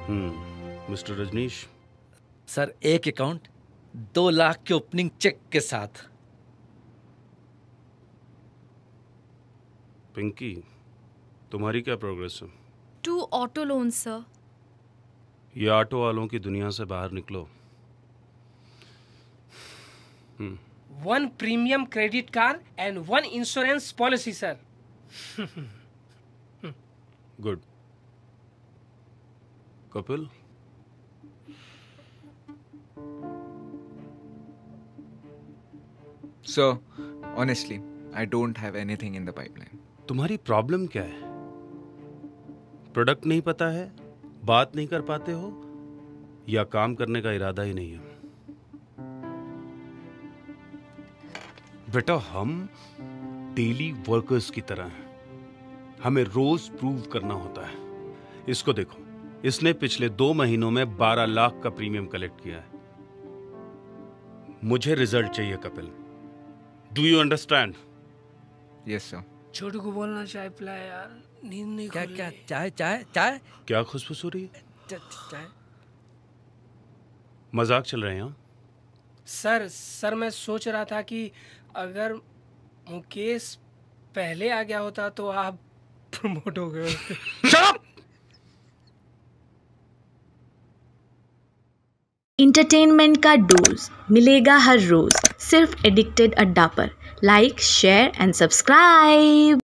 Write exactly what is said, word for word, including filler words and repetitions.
हम्म mister Rajneesh. Sir एक account दो लाख के ओपनिंग चेक के साथ। पिंकी, तुम्हारी क्या प्रोग्रेस है? Two auto loans sir. ये ऑटो वालों की दुनिया से बाहर निकलो। One premium credit card and one insurance policy sir. Good. Kapil, Sir, honestly, I don't have anything in the pipeline. तुम्हारी प्रॉब्लम क्या है? प्रोडक्ट नहीं पता है, बात नहीं कर पाते हो, या काम करने का इरादा ही नहीं है? बेटा, हम डेली वर्कर्स की तरह हैं। हमें रोज प्रूव करना होता है। इसको देखो, इसने पिछले दो महीनों में बारह लाख का प्रीमियम कलेक्ट किया है। मुझे रिजल्ट चाहिए Kapil. Do you understand? Yes, sir. Chhotu को बोलना चाय पिलाए यार, नींद नहीं क्या खुल क्या रही। चाय चाय चाय क्या खुशफुस हो रही है? चाय। मजाक चल रहे हैं हाँ? सर सर मैं सोच रहा था कि अगर मुकेश पहले आ गया होता तो आप प्रमोट हो गए होते। इंटरटेनमेंट का डोज मिलेगा हर रोज सिर्फ एडिक्टेड अड्डा पर। Like share and subscribe.